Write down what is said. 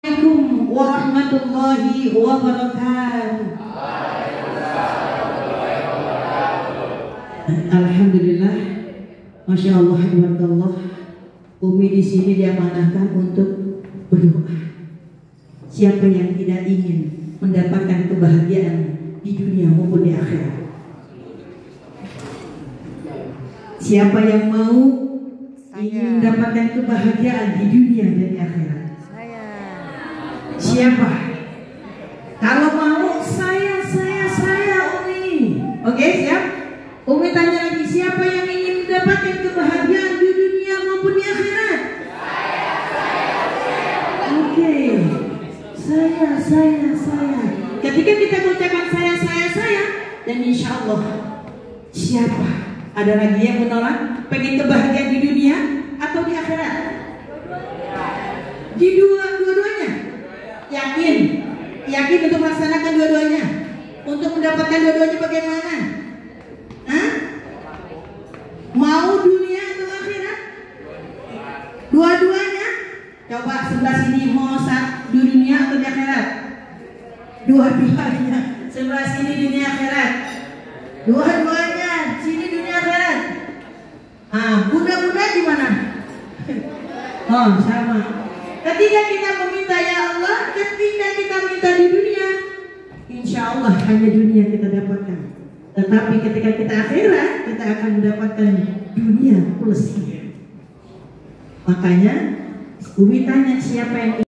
Assalamualaikum warahmatullahi wabarakatuh. Alhamdulillah, masya Allah, tabarakallah. Umi di sini diamanahkan untuk berdoa. Siapa yang tidak ingin mendapatkan kebahagiaan di dunia maupun di akhirat? Siapa yang mau ingin mendapatkan kebahagiaan di dunia dan di akhirat? Siapa? Kalau mau saya Umi. Oke, siap? Umi tanya lagi, siapa yang ingin mendapatkan kebahagiaan di dunia maupun di akhirat? Oke. Saya. Ketika kita mengucapkan saya, dan insya Allah siapa? Ada lagi yang menolak pengen kebahagiaan di dunia atau di akhirat? Di dua-duanya. Yakin untuk melaksanakan dua-duanya, untuk mendapatkan dua-duanya bagaimana? Hah? Mau dunia atau akhirat? Dua-duanya. Coba sebelah sini mau di dunia atau di akhirat? Dua-duanya. Sebelah sini dunia akhirat. Dua-duanya. Sini dunia akhirat. Bunda-bunda di mana? Oh, sama. Ketika kita meminta ya Allah, ketika kita minta di dunia, insya Allah hanya dunia kita dapatkan. Tetapi ketika kita akhirat, kita akan mendapatkan dunia plus. Makanya Umi tanya siapa yang